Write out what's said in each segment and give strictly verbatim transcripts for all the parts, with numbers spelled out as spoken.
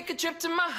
take a trip to my...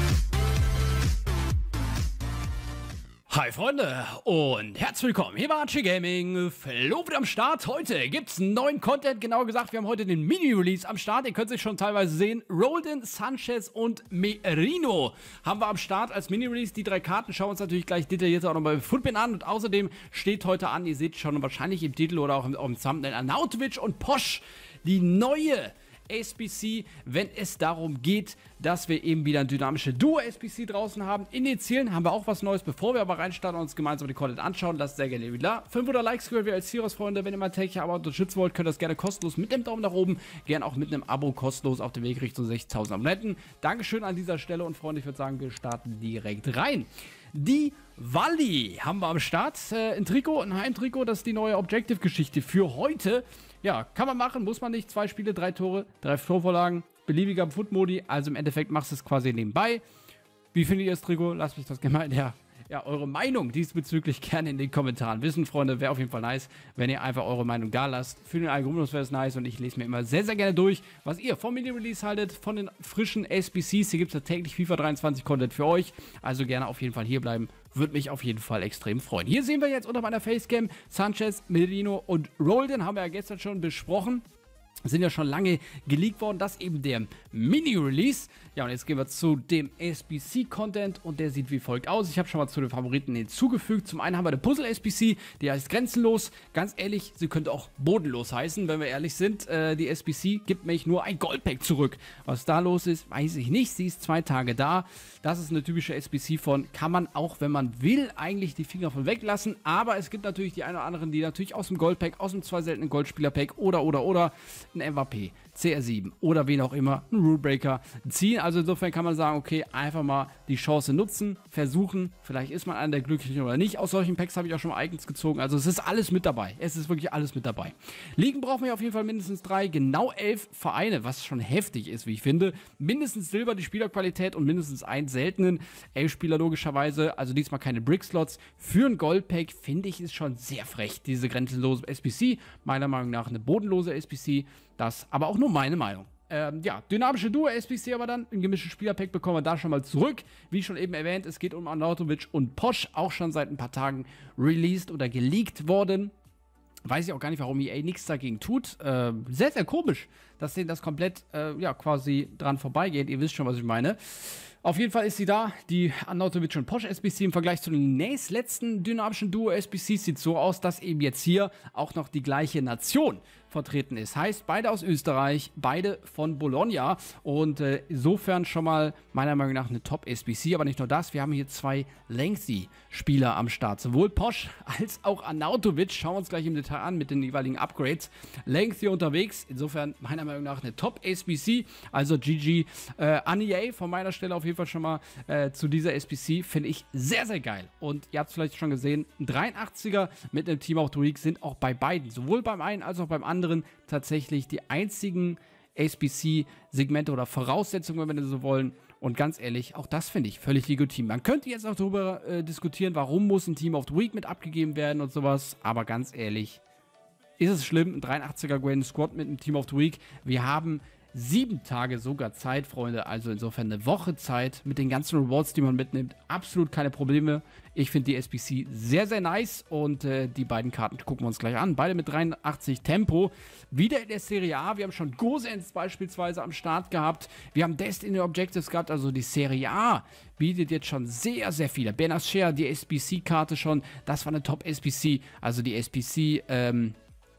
Hi Freunde und herzlich willkommen hier bei Archie Gaming. Flo wieder am Start. Heute gibt's neuen Content, genauer gesagt, wir haben heute den Mini-Release am Start. Ihr könnt es schon teilweise sehen. Roldan, Sanchez und Merino haben wir am Start als Mini-Release. Die drei Karten schauen wir uns natürlich gleich detaillierter auch noch bei Footbin an. Und außerdem steht heute an, ihr seht schon wahrscheinlich im Titel oder auch im, auch im Thumbnail, Arnautovic und Posch, die neue S B C, wenn es darum geht, dass wir eben wieder ein dynamische Duo-S B C draußen haben. In den Zielen haben wir auch was Neues. Bevor wir aber reinstarten und uns gemeinsam die Content anschauen, lasst sehr gerne wieder fünfhundert Likes gehört wir als Heroes-Freunde. Wenn ihr mein täglich aber unterstützen wollt, könnt ihr das gerne kostenlos mit dem Daumen nach oben, gerne auch mit einem Abo kostenlos auf dem Weg Richtung sechzigtausend Abonnenten. Dankeschön an dieser Stelle und Freunde, ich würde sagen, wir starten direkt rein. Die Walli haben wir am Start. Äh, ein Trikot, ein Heimtrikot, das ist die neue Objective-Geschichte für heute. Ja, kann man machen, muss man nicht. Zwei Spiele, drei Tore, drei Torvorlagen, beliebiger Foot-Modi. Also im Endeffekt machst du es quasi nebenbei. Wie findet ihr das Trikot? Lasst mich das gerne mal in der, ja, eure Meinung diesbezüglich gerne in den Kommentaren wissen, Freunde. Wäre auf jeden Fall nice, wenn ihr einfach eure Meinung da lasst. Für den Algorithmus wäre es nice und ich lese mir immer sehr, sehr gerne durch, was ihr vom Mini-Release haltet, von den frischen S B Cs. Hier gibt es ja täglich FIFA dreiundzwanzig Content für euch. Also gerne auf jeden Fall hierbleiben. Würde mich auf jeden Fall extrem freuen. Hier sehen wir jetzt unter meiner Facecam Sanchez, Merino und Roldan. Haben wir ja gestern schon besprochen. Sind ja schon lange geleakt worden. Das eben der Mini-Release. Ja, und jetzt gehen wir zu dem S B C-Content und der sieht wie folgt aus. Ich habe schon mal zu den Favoriten hinzugefügt. Zum einen haben wir den Puzzle-S B C, die heißt Grenzenlos. Ganz ehrlich, sie könnte auch bodenlos heißen, wenn wir ehrlich sind. Äh, die S B C gibt nämlich nur ein Goldpack zurück. Was da los ist, weiß ich nicht. Sie ist zwei Tage da. Das ist eine typische S B C von, kann man auch, wenn man will, eigentlich die Finger von weglassen. Aber es gibt natürlich die einen oder anderen, die natürlich aus dem Goldpack, aus dem zwei seltenen Goldspieler-Pack oder, oder, oder ein M V P, C R sieben oder wen auch immer, ein Rulebreaker ziehen. Also insofern kann man sagen, okay, einfach mal die Chance nutzen, versuchen. Vielleicht ist man einer der Glücklichen oder nicht. Aus solchen Packs habe ich auch schon mal Icons gezogen. Also es ist alles mit dabei. Es ist wirklich alles mit dabei. Ligen brauchen wir auf jeden Fall mindestens drei, genau elf Vereine, was schon heftig ist, wie ich finde. Mindestens Silber, die Spielerqualität und mindestens einen seltenen. Elf Spieler logischerweise, also diesmal keine Brick-Slots. Für ein Goldpack finde ich es schon sehr frech, diese grenzenlose S B C. Meiner Meinung nach eine bodenlose S B C. Das aber auch nur meine Meinung. Ähm, ja, dynamische Duo-S B C aber dann, ein gemischtes Spielerpack bekommen wir da schon mal zurück. Wie schon eben erwähnt, es geht um Arnautovic und Posch, auch schon seit ein paar Tagen released oder geleakt worden. Weiß ich auch gar nicht, warum E A nichts dagegen tut. Äh, sehr, sehr komisch, dass denen das komplett, äh, ja, quasi dran vorbeigeht. Ihr wisst schon, was ich meine. Auf jeden Fall ist sie da, die Arnautovic und Posch S B C im Vergleich zu den nächstletzten dynamischen Duo-S B Cs sieht so aus, dass eben jetzt hier auch noch die gleiche Nation vertreten ist. Heißt, beide aus Österreich, beide von Bologna und äh, insofern schon mal meiner Meinung nach eine Top-S B C, aber nicht nur das, wir haben hier zwei Lengthy-Spieler am Start. Sowohl Posch als auch Arnautovic, schauen wir uns gleich im Detail an mit den jeweiligen Upgrades. Lengthy unterwegs, insofern meiner Meinung nach eine Top-S B C, also G G äh, an E A von meiner Stelle auf jeden Fall schon mal äh, zu dieser S B C, finde ich sehr, sehr geil. Und ihr habt es vielleicht schon gesehen, ein dreiundachtziger mit einem Team of the Week sind auch bei beiden, sowohl beim einen als auch beim anderen, tatsächlich die einzigen S B C-Segmente oder Voraussetzungen, wenn wir so wollen. Und ganz ehrlich, auch das finde ich völlig legitim. Man könnte jetzt auch darüber äh, diskutieren, warum muss ein Team of the Week mit abgegeben werden und sowas. Aber ganz ehrlich, ist es schlimm, ein dreiundachtziger Grand Squad mit einem Team of the Week? Wir haben sieben Tage sogar Zeit, Freunde. Also insofern eine Woche Zeit mit den ganzen Rewards, die man mitnimmt. Absolut keine Probleme. Ich finde die S B C sehr, sehr nice. Und äh, die beiden Karten gucken wir uns gleich an. Beide mit dreiundachtzig Tempo. Wieder in der Serie A. Wir haben schon Gosens beispielsweise am Start gehabt. Wir haben Destiny Objectives gehabt. Also die Serie A bietet jetzt schon sehr, sehr viele. Benacer, die S B C-Karte schon. Das war eine Top-S B C. Also die S B C, ähm...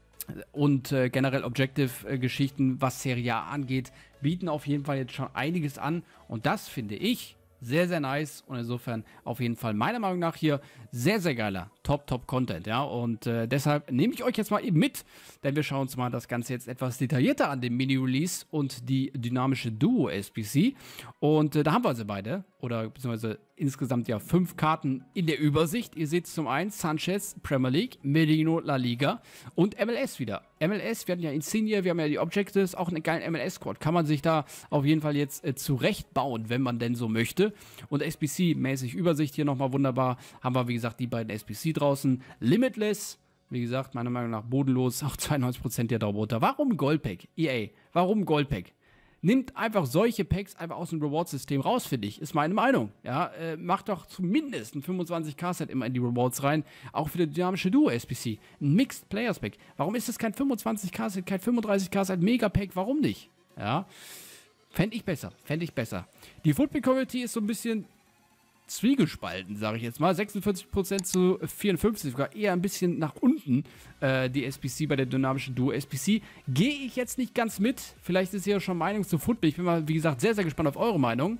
und äh, generell Objective-Geschichten, äh, was Serie A angeht, bieten auf jeden Fall jetzt schon einiges an. Und das finde ich sehr, sehr nice. Und insofern auf jeden Fall meiner Meinung nach hier sehr, sehr geiler Top-Top-Content. Ja? Und äh, deshalb nehme ich euch jetzt mal eben mit, denn wir schauen uns mal das Ganze jetzt etwas detaillierter an, dem Mini-Release und die dynamische Duo-S B C. Und äh, da haben wir sie beide. Oder beziehungsweise insgesamt ja fünf Karten in der Übersicht. Ihr seht zum einen Sanchez, Premier League, Merino, La Liga und M L S wieder. M L S, wir hatten ja Insigne, wir haben ja die Objectives, auch einen geilen M L S-Squad. Kann man sich da auf jeden Fall jetzt äh, zurechtbauen, wenn man denn so möchte. Und S B C-mäßig Übersicht hier nochmal wunderbar. Haben wir, wie gesagt, die beiden S B C draußen. Limitless, wie gesagt, meiner Meinung nach bodenlos, auch zweiundneunzig Prozent der Darunter. Warum Goldpack? E A, warum Goldpack? Nimmt einfach solche Packs einfach aus dem Reward-System raus, finde ich. Ist meine Meinung. Ja, äh, macht doch zumindest ein fünfundzwanzig K-Set immer in die Rewards rein. Auch für die dynamische Duo-S P C. Ein Mixed Players Pack. Warum ist das kein fünfundzwanzig K-Set, kein fünfunddreißig K-Set Mega-Pack? Warum nicht? Ja, fände ich besser. Fände ich besser. Die Football-Community ist so ein bisschen zwiegespalten, sage ich jetzt mal. sechsundvierzig Prozent zu vierundfünfzig, sogar eher ein bisschen nach unten, äh, die S P C bei der dynamischen Duo-S P C. Gehe ich jetzt nicht ganz mit. Vielleicht ist ihr schon Meinung zu Football. Ich bin mal, wie gesagt, sehr, sehr gespannt auf eure Meinung.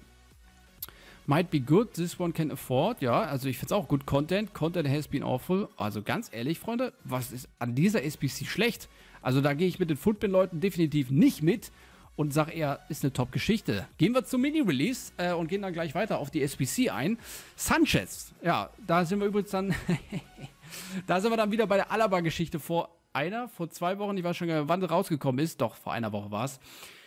Might be good, this one can afford. Ja, also ich finde es auch gut. Content, Content has been awful. Also ganz ehrlich, Freunde, was ist an dieser S P C schlecht? Also da gehe ich mit den Football-Leuten definitiv nicht mit. Und sag eher, ist eine Top-Geschichte. Gehen wir zum Mini-Release äh, und gehen dann gleich weiter auf die S P C ein. Sanchez, ja, da sind wir übrigens dann, da sind wir dann wieder bei der Alaba-Geschichte vor einer, vor zwei Wochen, ich weiß schon gar nicht, wann sie rausgekommen ist, doch, vor einer Woche war es.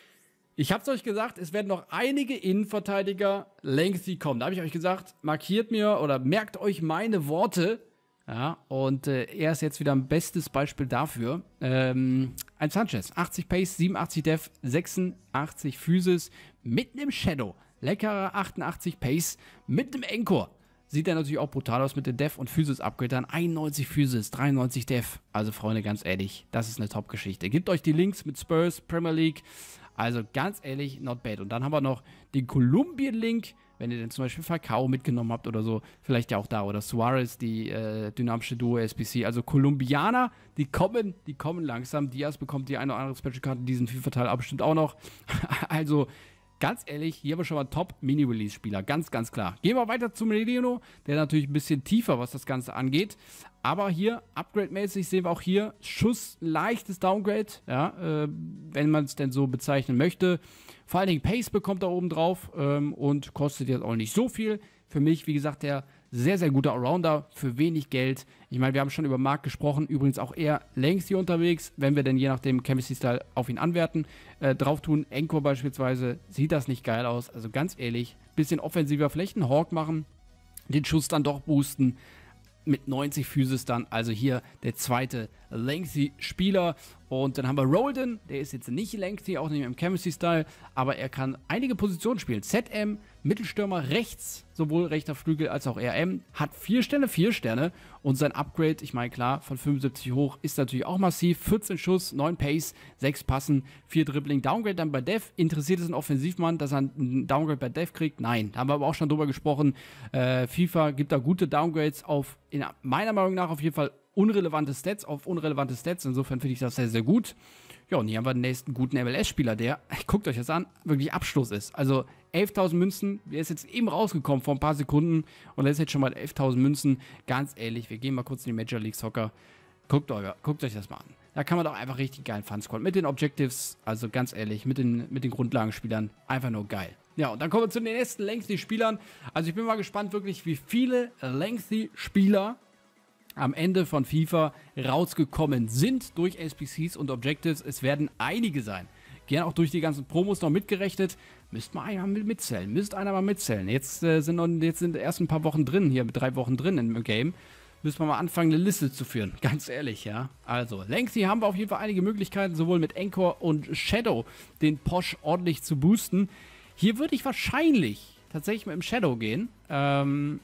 Ich hab's euch gesagt, es werden noch einige Innenverteidiger lengthy kommen. Da habe ich euch gesagt, markiert mir oder merkt euch meine Worte. Ja, und äh, er ist jetzt wieder ein bestes Beispiel dafür. Ähm, ein Sanchez, achtzig Pace, siebenundachtzig Def, sechsundachtzig Physis mit einem Shadow. Leckerer achtundachtzig Pace mit einem Encore. Sieht er natürlich auch brutal aus mit den Def und Physis Upgrade. Dann einundneunzig Physis, dreiundneunzig Def. Also Freunde, ganz ehrlich, das ist eine Top-Geschichte. Gebt euch die Links mit Spurs, Premier League. Also ganz ehrlich, not bad. Und dann haben wir noch den Kolumbien-Link. Wenn ihr denn zum Beispiel Falcao mitgenommen habt oder so, vielleicht ja auch da. Oder Suarez, die äh, dynamische Duo-S P C. Also Kolumbianer, die kommen, die kommen langsam. Diaz bekommt die eine oder andere Special-Karte in diesem FIFA-Teil, aber bestimmt auch noch. Also ganz ehrlich, hier haben wir schon mal einen Top-Mini-Release-Spieler. Ganz, ganz klar. Gehen wir weiter zum Merino. Der ist natürlich ein bisschen tiefer, was das Ganze angeht. Aber hier, Upgrade-mäßig, sehen wir auch hier Schuss, leichtes Downgrade. Ja, äh, wenn man es denn so bezeichnen möchte. Vor allen Dingen Pace bekommt er oben drauf ähm, und kostet jetzt auch nicht so viel. Für mich, wie gesagt, der sehr, sehr gute Allrounder für wenig Geld. Ich meine, wir haben schon über Marc gesprochen, übrigens auch eher längs hier unterwegs, wenn wir denn je nachdem Chemistry-Style auf ihn anwerten, äh, drauf tun. Encore beispielsweise, sieht das nicht geil aus. Also ganz ehrlich, bisschen offensiver, vielleicht einen Hawk machen, den Schuss dann doch boosten. Mit neunzig Physis dann, also hier der zweite Lengthy-Spieler. Und dann haben wir Rolden, der ist jetzt nicht Lengthy, auch nicht im Chemistry-Style, aber er kann einige Positionen spielen. Z M, Mittelstürmer rechts, sowohl rechter Flügel als auch R M, hat vier Sterne, vier Sterne. Und sein Upgrade, ich meine klar, von fünfundsiebzig hoch, ist natürlich auch massiv. vierzehn Schuss, neun Pace, sechs Passen, vier Dribbling. Downgrade dann bei Def. Interessiert es ein Offensivmann, dass er einen Downgrade bei Def kriegt? Nein, da haben wir aber auch schon drüber gesprochen. Äh, FIFA gibt da gute Downgrades auf, in meiner Meinung nach auf jeden Fall, unrelevante Stats auf unrelevante Stats. Insofern finde ich das sehr, sehr gut. Ja, und hier haben wir den nächsten guten M L S-Spieler, der, guckt euch das an, wirklich Abschluss ist. Also elftausend Münzen, der ist jetzt eben rausgekommen vor ein paar Sekunden und der ist jetzt schon mal elftausend Münzen. Ganz ehrlich, wir gehen mal kurz in die Major League Soccer. Guckt euch, guckt euch das mal an. Da kann man doch einfach richtig geilen Fun scoren. Mit den Objectives, also ganz ehrlich, mit den, mit den Grundlagenspielern, einfach nur geil. Ja, und dann kommen wir zu den nächsten Lengthy-Spielern. Also ich bin mal gespannt wirklich, wie viele Lengthy-Spieler am Ende von FIFA rausgekommen sind durch S P Cs und Objectives. Es werden einige sein. Gerne auch durch die ganzen Promos noch mitgerechnet. Müsst mal einer mit mitzählen. Müsst einer mal mitzählen. Jetzt, äh, sind, noch, jetzt sind erst ein paar Wochen drin, hier mit drei Wochen drin im Game. Müssen wir mal anfangen, eine Liste zu führen. Ganz ehrlich, ja. Also, Lengthy haben wir auf jeden Fall einige Möglichkeiten, sowohl mit Encore und Shadow den Posh ordentlich zu boosten. Hier würde ich wahrscheinlich tatsächlich mit dem Shadow gehen. Ähm...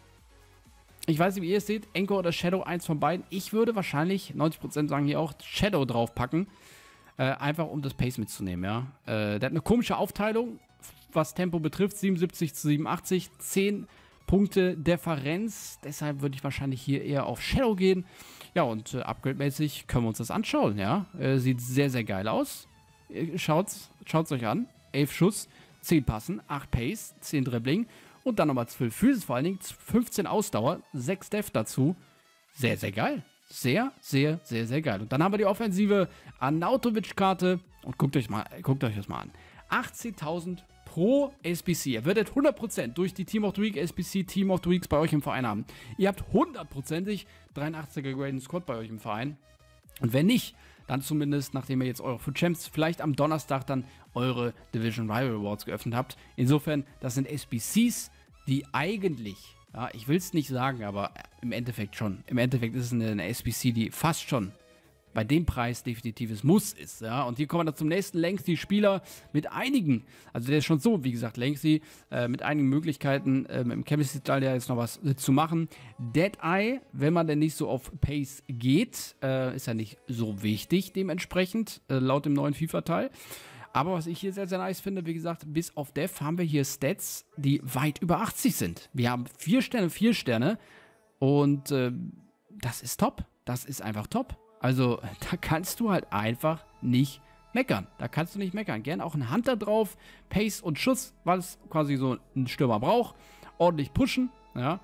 Ich weiß nicht, wie ihr es seht, Encore oder Shadow, eins von beiden. Ich würde wahrscheinlich, neunzig Prozent sagen hier auch, Shadow draufpacken. Äh, einfach um das Pace mitzunehmen, ja. Äh, der hat eine komische Aufteilung, was Tempo betrifft. siebenundsiebzig zu siebenundachtzig, zehn Punkte Differenz. Deshalb würde ich wahrscheinlich hier eher auf Shadow gehen. Ja, und äh, upgrade-mäßig können wir uns das anschauen, ja. Äh, sieht sehr, sehr geil aus. Äh, schaut's, schaut's euch an. elf Schuss, zehn Passen, acht Pace, zehn Dribbling. Und dann nochmal zwölf Physis, vor allen Dingen fünfzehn Ausdauer, sechs Def dazu. Sehr, sehr geil. Sehr, sehr, sehr, sehr geil. Und dann haben wir die offensive Arnautovic-Karte. Und guckt euch, mal, guckt euch das mal an. achtzehntausend pro S P C. Ihr werdet hundert Prozent durch die Team of the Week S P C, Team of the Weeks bei euch im Verein haben. Ihr habt hundertprozentig dreiundachtziger Graden Squad bei euch im Verein. Und wenn nicht, dann zumindest, nachdem ihr jetzt eure Foot Champs vielleicht am Donnerstag dann eure Division Rival Awards geöffnet habt. Insofern, das sind S B Cs, die eigentlich, ja, ich will es nicht sagen, aber im Endeffekt schon. Im Endeffekt ist es eine, eine S B C, die fast schon bei dem Preis definitives Muss ist. Ja? Und hier kommen wir dann zum nächsten Lengthy-Spieler mit einigen, also der ist schon so, wie gesagt, Lengthy, äh, mit einigen Möglichkeiten, äh, im Chemistry-Style ja jetzt noch was äh, zu machen. Deadeye, wenn man denn nicht so auf Pace geht, äh, ist ja nicht so wichtig dementsprechend, äh, laut dem neuen FIFA-Teil. Aber was ich hier sehr, sehr nice finde, wie gesagt, bis auf Def haben wir hier Stats, die weit über achtzig sind. Wir haben vier Sterne, vier Sterne und äh, das ist top. Das ist einfach top. Also da kannst du halt einfach nicht meckern. Da kannst du nicht meckern. Gern auch ein Hunter drauf, Pace und Schuss, was quasi so ein Stürmer braucht. Ordentlich pushen, ja.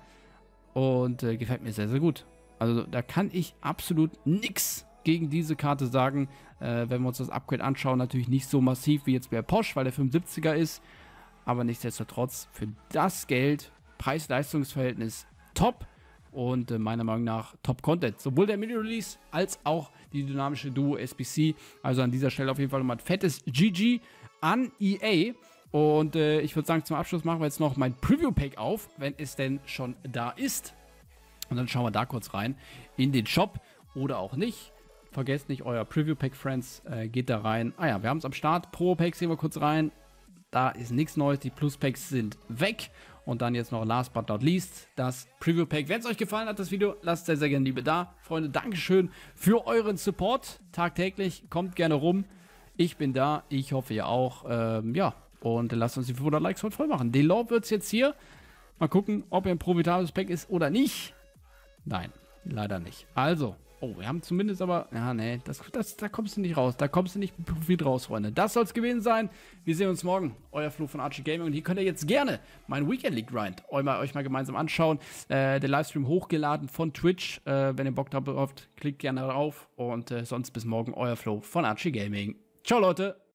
Und äh, gefällt mir sehr, sehr gut. Also da kann ich absolut nichts gegen diese Karte sagen. Äh, wenn wir uns das Upgrade anschauen, natürlich nicht so massiv wie jetzt bei Posch, weil der fünfundsiebziger ist. Aber nichtsdestotrotz für das Geld, Preis-Leistungs-Verhältnis top. Und äh, meiner Meinung nach Top-Content. Sowohl der Mini-Release als auch die dynamische Duo S B C. Also an dieser Stelle auf jeden Fall nochmal ein fettes G G an E A. Und äh, ich würde sagen, zum Abschluss machen wir jetzt noch mein Preview-Pack auf, wenn es denn schon da ist. Und dann schauen wir da kurz rein in den Shop oder auch nicht. Vergesst nicht, euer Preview-Pack, Friends, äh, geht da rein. Ah ja, wir haben es am Start. Pro-Packs sehen wir kurz rein. Da ist nichts Neues. Die Plus-Packs sind weg. Und dann jetzt noch last but not least das Preview-Pack. Wenn es euch gefallen hat, das Video, lasst sehr, sehr gerne Liebe da. Freunde, Dankeschön für euren Support. Tagtäglich, kommt gerne rum. Ich bin da, ich hoffe ihr auch. Ähm, ja, und lasst uns die fünfhundert Likes heute voll machen. Den Law wird es jetzt hier. Mal gucken, ob er ein profitables Pack ist oder nicht. Nein, leider nicht. Also, oh, wir haben zumindest aber, ja, nee, das, das, da kommst du nicht raus. Da kommst du nicht mit Profit raus, Freunde. Das soll es gewesen sein. Wir sehen uns morgen. Euer Flo von Archie Gaming. Und hier könnt ihr jetzt gerne meinen Weekend League Grind euch mal, euch mal gemeinsam anschauen. Äh, der Livestream hochgeladen von Twitch. Äh, wenn ihr Bock drauf habt, klickt gerne drauf. Und äh, sonst bis morgen. Euer Flo von Archie Gaming. Ciao, Leute.